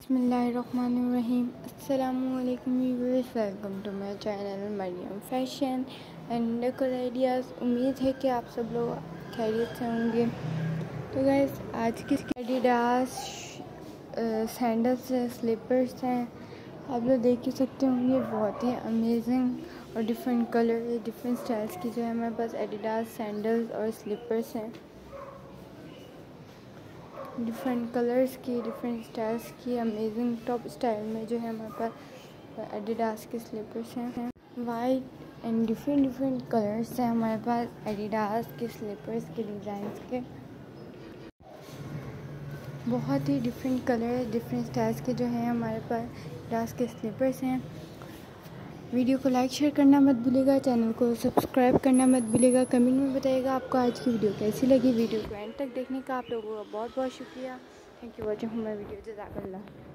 बिस्मिल्लाहिर्रहमानिर्रहीम। अस्सलामुअलैकुम viewers, welcome to my channel Mariyam fashion and decor ideas. उम्मीद है कि आप सब लोग खैरियत से होंगे। तो गाइस, आज की एडिडास सैंडल्स स्लीपर्स हैं। आप लोग देख ही सकते होंगे, बहुत ही अमेजिंग और डिफरेंट कलर डिफरेंट स्टाइल्स की जो है हमारे पास एडिडास सैंडल्स और स्लीपर्स हैं। डिफरेंट कलर्स की डिफरेंट स्टाइल्स की अमेजिंग टॉप स्टाइल में जो है हमारे पास एडिडास के स्लीपर्स हैं। वाइट एंड डिफरेंट कलर्स हैं हमारे पास एडिडास के स्लीपर्स के डिज़ाइंस के। बहुत ही डिफरेंट कलर डिफरेंट स्टाइल्स के जो है हमारे पास एडिडास के स्लीपर्स हैं। वीडियो को लाइक शेयर करना मत भूलिएगा, चैनल को सब्सक्राइब करना मत भूलिएगा। कमेंट में बताइएगा आपको आज की वीडियो कैसी लगी। वीडियो को एंड तक देखने का आप लोगों का बहुत बहुत शुक्रिया। Thank you watching my video. जज़ाकल्लाह।